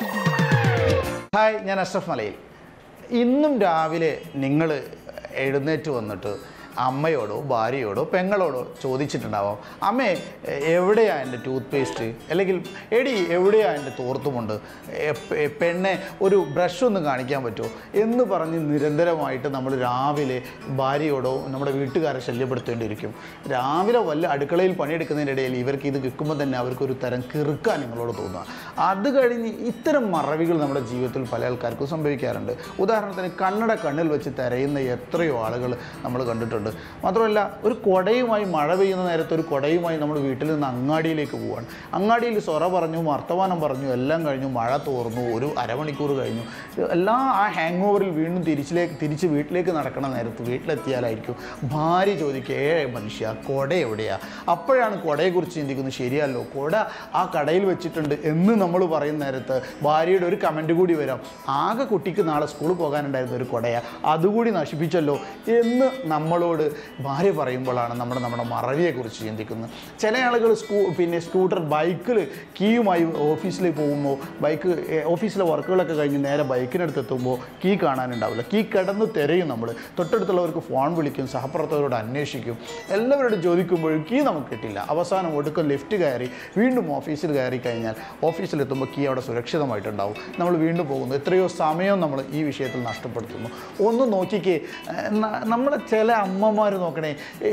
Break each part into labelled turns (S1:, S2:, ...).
S1: Hi, ഞാൻ അഷ്റഫ് മലയിൽ. ഇന്നും രാവിലെ നിങ്ങൾ എഴുന്നേറ്റ് വന്നിട്ട് അമ്മയോടോ ഭാര്യയോടോ പെങ്ങളോടോ ചോദിച്ചിട്ടുണ്ടാവാം, അമ്മേ എവിടെയാണ് എൻ്റെ ടൂത്ത് പേസ്റ്റ്, അല്ലെങ്കിൽ എടി എവിടെയാണ് എൻ്റെ തോർത്തുമുണ്ട്, പെണ്ണെ ഒരു ബ്രഷ് ഒന്ന് കാണിക്കാൻ പറ്റുമോ എന്ന് പറഞ്ഞ് നിരന്തരമായിട്ട് നമ്മൾ രാവിലെ ഭാര്യയോടോ നമ്മുടെ വീട്ടുകാരെ ശല്യപ്പെടുത്തേണ്ടിയിരിക്കും. രാവിലെ വല്ല അടുക്കളയിൽ പണിയെടുക്കുന്നതിൻ്റെ ഇടയിൽ ഇവർക്ക് ഇത് കേൾക്കുമ്പോൾ തന്നെ അവർക്കൊരു തരം കിറുക്കാൻ നിങ്ങളോട് തോന്നുക. അത് കഴിഞ്ഞ് ഇത്തരം മറവികൾ നമ്മുടെ ജീവിതത്തിൽ പല ആൾക്കാർക്കും സംഭവിക്കാറുണ്ട്. ഉദാഹരണത്തിന് കണ്ണട കണ്ണിൽ വെച്ച് തിരയുന്ന എത്രയോ ആളുകൾ നമ്മൾ കണ്ടിട്ടുണ്ട്. മാത്രമല്ല, ഒരു കുടയുമായി മഴ പെയ്യുന്ന നേരത്തെ ഒരു കുടയുമായി നമ്മൾ വീട്ടിൽ നിന്ന് അങ്ങാടിയിലേക്ക് പോവുകയാണ്. അങ്ങാടിയിൽ സൊറ പറഞ്ഞു, വർത്തമാനം പറഞ്ഞു, എല്ലാം കഴിഞ്ഞു, മഴ തോർന്നു, ഒരു അരമണിക്കൂർ കഴിഞ്ഞു, എല്ലാം ആ ഹാങ് ഓവറിൽ വീണ്ടും തിരിച്ച് വീട്ടിലേക്ക് നടക്കണ നേരത്ത് വീട്ടിലെത്തിയാലായിരിക്കും ഭാര്യ ചോദിക്കുക, മനുഷ്യ കുട എവിടെയാ? അപ്പോഴാണ് കുടയെക്കുറിച്ച് ചിന്തിക്കുന്നത്, ശരിയല്ലോ കുട ആ കടയിൽ വെച്ചിട്ടുണ്ട് എന്ന് നമ്മൾ പറയുന്ന നേരത്ത് ഭാര്യയുടെ ഒരു കമൻറ്റ് കൂടി വരാം, ആകെ കുട്ടിക്ക് നാളെ സ്കൂളിൽ പോകാനുണ്ടായിരുന്ന ഒരു കുടയാ, അതുകൂടി നശിപ്പിച്ചല്ലോ എന്ന് നമ്മളോട് ഭാര്യ പറയുമ്പോഴാണ് നമ്മുടെ മറവിയെക്കുറിച്ച് ചിന്തിക്കുന്നത്. ചില ആളുകൾ സ്കൂട്ടർ ബൈക്കിൽ കീയുമായി ഓഫീസിലേക്ക് പോകുമ്പോൾ ഓഫീസിലെ വർക്കുകളൊക്കെ കഴിഞ്ഞ് നേരെ ബൈക്കിനടുത്ത് എത്തുമ്പോൾ കീ കാണാനുണ്ടാവില്ല. കീ കിടന്ന് തിരയും. നമ്മൾ തൊട്ടടുത്തുള്ളവർക്ക് ഫോൺ വിളിക്കും, സഹപ്രവർത്തകരോട് അന്വേഷിക്കും, എല്ലാവരോടും ചോദിക്കുമ്പോഴും കീ നമുക്ക് കിട്ടില്ല. അവസാനം ഒടുക്കം ലിഫ്റ്റ് കയറി വീണ്ടും ഓഫീസിൽ കയറി കഴിഞ്ഞാൽ ഓഫീസിലെത്തുമ്പോൾ കീ അവിടെ സുരക്ഷിതമായിട്ടുണ്ടാവും. നമ്മൾ വീണ്ടും പോകുന്നു. എത്രയോ സമയം നമ്മൾ ഈ വിഷയത്തിൽ നഷ്ടപ്പെടുത്തുന്നു. ഒന്ന് നോക്കിക്കേ, നമ്മുടെ ചില അമ്മമാർ നോക്കണേ,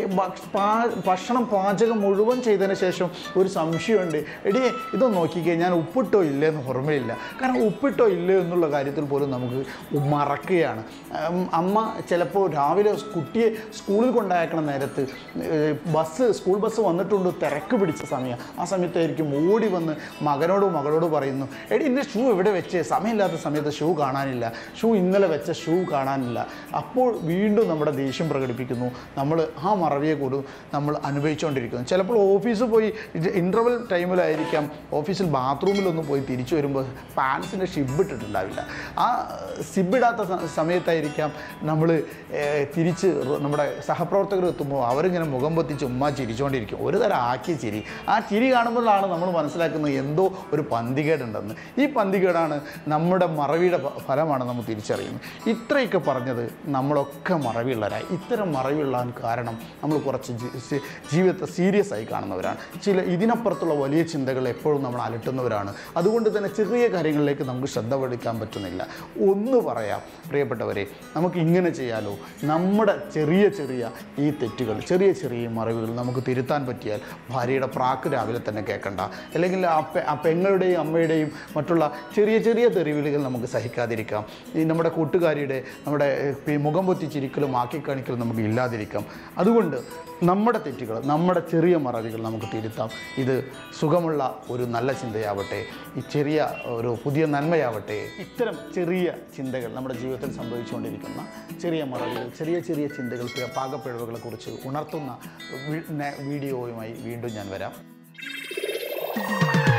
S1: ഭക്ഷണം പാചകം മുഴുവൻ ചെയ്തതിന് ശേഷം ഒരു സംശയമുണ്ട്, എടിയേ ഇതൊന്ന് നോക്കിക്കേ, ഞാൻ ഉപ്പിട്ടോ ഇല്ലേ എന്ന് ഓർമ്മയില്ല. കാരണം ഉപ്പിട്ടോ ഇല്ലേ എന്നുള്ള കാര്യത്തിൽ പോലും നമുക്ക് മറക്കുകയാണ്. അമ്മ ചിലപ്പോൾ രാവിലെ കുട്ടിയെ സ്കൂളിൽ കൊണ്ടയക്കണ നേരത്ത് സ്കൂൾ ബസ് വന്നിട്ടുണ്ട്, തിരക്ക് പിടിച്ച സമയം, ആ സമയത്തായിരിക്കും ഓടി വന്ന് മകളോട് പറയുന്നു, എടി ഇന്ന് ഷൂ എവിടെ വെച്ചേ, സമയമില്ലാത്ത സമയത്ത് ഷൂ കാണാനില്ല, ഇന്നലെ വെച്ച ഷൂ കാണാനില്ല. അപ്പോൾ വീണ്ടും നമ്മുടെ ദേഷ്യം പ്രകടിപ്പിക്കുന്നു. നമ്മൾ ആ മറവിയെക്കുറിച്ച് നമ്മൾ അനുഭവിച്ചുകൊണ്ടിരിക്കുന്നു. ചിലപ്പോൾ ഓഫീസിൽ പോയി ഇൻ്റർവെൽ ടൈമിലായിരിക്കാം ഓഫീസിൽ ബാത്റൂമിലൊന്നും പോയി തിരിച്ചു വരുമ്പോൾ പാൻസിൻ്റെ ഷിബ് ഇട്ടിട്ടുണ്ടാവില്ല. ആ സിബിടാത്ത സമയത്തായിരിക്കാം നമ്മൾ തിരിച്ച് നമ്മുടെ സഹപ്രവർത്തകർ എത്തുമ്പോൾ അവരിങ്ങനെ മുഖം പൊത്തിച്ച് ഉമ്മ ചിരിച്ചുകൊണ്ടിരിക്കും. ഒരു തരം ആക്കിയ ചിരി. ആ ചിരി കാണുമ്പോഴാണ് നമ്മൾ മനസ്സിലാക്കുന്നത് എന്തോ ഒരു പന്തികേടുണ്ടെന്ന്. ഈ പന്തികേടാണ് നമ്മുടെ മറവിയുടെ ഫലമാണ് നമ്മൾ തിരിച്ചറിയുന്നത്. ഇത്രയൊക്കെ പറഞ്ഞത് നമ്മളൊക്കെ മറവിയുള്ളവരായി. ഇത്തരം മറവിയുള്ളാൻ കാരണം നമ്മൾ കുറച്ച് ജീവിതത്തെ സീരിയസ് ആയി കാണുന്നവരാണ്. ഇതിനപ്പുറത്തുള്ള വലിയ ചിന്തകൾ എപ്പോഴും നമ്മൾ അലട്ടുന്നവരാണ്. അതുകൊണ്ട് തന്നെ ചെറിയ കാര്യങ്ങളിലേക്ക് നമുക്ക് ശ്രദ്ധ പതിക്കാൻ പറ്റുന്നില്ല. ഒന്ന് പറയാം പ്രിയപ്പെട്ടവരെ, നമുക്ക് ഇങ്ങനെ ചെയ്യാലോ, നമ്മുടെ ചെറിയ ഈ തെറ്റുകൾ, ചെറിയ മറവികൾ നമുക്ക് തിരുത്താൻ പറ്റിയാൽ ഭാര്യയുടെ പ്രാക്ക് രാവിലെ തന്നെ കേൾക്കണ്ട, അല്ലെങ്കിൽ ആ പെങ്ങളുടെയും അമ്മയുടെയും മറ്റുള്ള ചെറിയ തെറിവിളികൾ നമുക്ക് സഹിക്കാതിരിക്കാം. നമ്മുടെ കൂട്ടുകാരിയുടെ നമ്മുടെ മുഖം പൊത്തിച്ചിരിക്കലും ആക്കിക്കാണിക്കലും നമുക്ക് ഇല്ലാതിരിക്കാം. അതുകൊണ്ട് നമ്മുടെ തെറ്റുകൾ, നമ്മുടെ ചെറിയ മറവികൾ നമുക്ക് തിരുത്താം. ഇത് സുഖമുള്ള ഒരു നല്ല ചിന്തയാവട്ടെ, ഈ ചെറിയ ഒരു പുതിയ നന്മയാവട്ടെ. ഇത്തരം ചെറിയ ചിന്തകൾ നമ്മുടെ ജീവിതത്തിൽ സംഭവിച്ചുകൊണ്ടിരിക്കുന്ന ചെറിയ മറവികൾ, ചെറിയ ചിന്തകൾ, പാകപ്പിഴവുകളെ കുറിച്ച് ഉണർത്തുന്ന വീഡിയോയുമായി വീണ്ടും ഞാൻ വരാം.